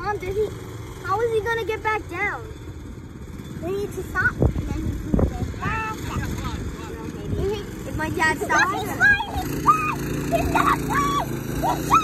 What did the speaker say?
Mom, how is he gonna get back down? We need to stop. And then he can get back. No, maybe. If my dad stops. He's gonna fly! He's gonna fly!